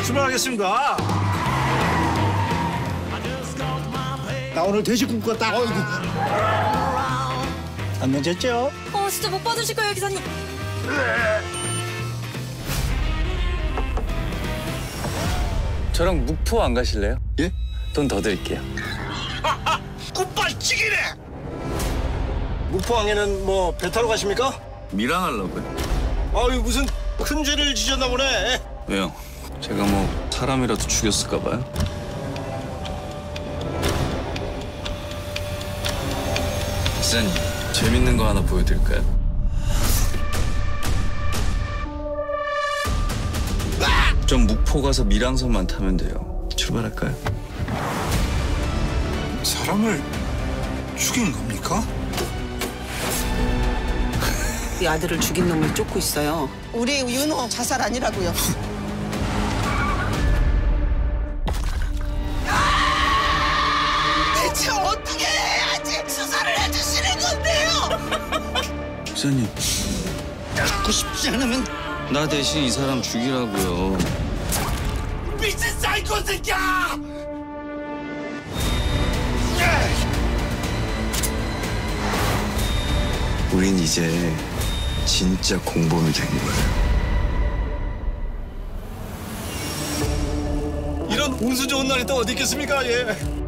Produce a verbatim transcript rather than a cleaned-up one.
출발하겠습니다. 나 오늘 돼지 굶고 딱. 안 늦었죠? 어, 진짜 못 받으실 거예요, 기사님. 저랑 묵포 안 가실래요? 예? 돈 더 드릴게요. 굿발치기네. 묵포항에는 뭐 배 타러 가십니까? 미랑 하려고요. 아유 무슨 큰 죄를 지셨나 보네. 왜요? 제가 뭐 사람이라도 죽였을까 봐요? 기사님, 재밌는 거 하나 보여드릴까요? 좀 묵포 가서 밀항선만 타면 돼요. 출발할까요? 사람을 죽인 겁니까? 이 아들을 죽인 놈을 쫓고 있어요. 우리 윤호 자살 아니라고요. 대체 어떻게 해야지 수사를 해주시는 건데요? 기사님, 죽고 싶지 않으면 나 대신 이 사람 죽이라고요. 미친 사이코 새끼야! 우린 이제 진짜 공범이 된 거예요. 이런 운수 좋은 날이 또 어디 있겠습니까? 예.